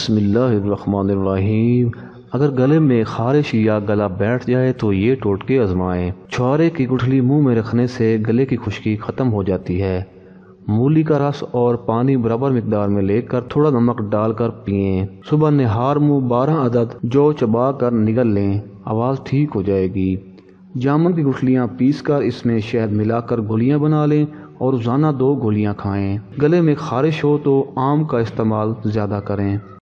बिस्मिल्लाहिर्रहमानिर्रहीम। अगर गले में खारिश या गला बैठ जाए तो ये टोटके आजमाएं। छुहारे की गुठली मुंह में रखने से गले की खुश्की ख़त्म हो जाती है। मूली का रस और पानी बराबर मिकदार में लेकर थोड़ा नमक डालकर पिएं। सुबह निहार मुँह 12 अदद जौ चबा कर निगल लें, आवाज़ ठीक हो जाएगी। जामुन की गुठलियाँ पीसकर इसमें शहद मिलाकर गोलियाँ बना लें और रोज़ाना 2 गोलियाँ खाएं। गले में खारिश हो तो आम का इस्तेमाल ज़्यादा करें।